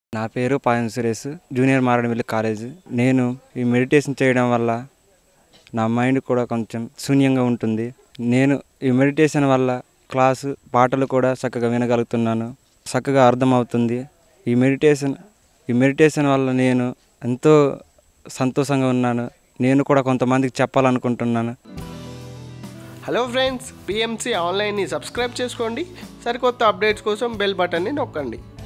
నా పేరు Suresh, junior మారేడ్మల్లి college. నేను ఈ మెడిటేషన్ చేయడం వల్ల నా మైండ్ కూడా కొంచెం శూన్యంగా ఉంటుంది. నేను ఈ మెడిటేషన్ వల్ల క్లాసు పాటలు కూడా చక్కగా వినగలుగుతున్నాను, చక్కగా అర్థమవుతుంది. ఈ మెడిటేషన్ వల్ల నేను ఎంతో సంతోషంగా ఉన్నాను. నేను కూడా కొంతమందికి చెప్పాలనుకుంటున్నాను. హలో ఫ్రెండ్స్, పిఎంసి ఆన్లైన్ని సబ్స్క్రైబ్ చేసుకోండి. సరికొత్త అప్డేట్స్ కోసం బెల్ బటన్ని నొక్కండి.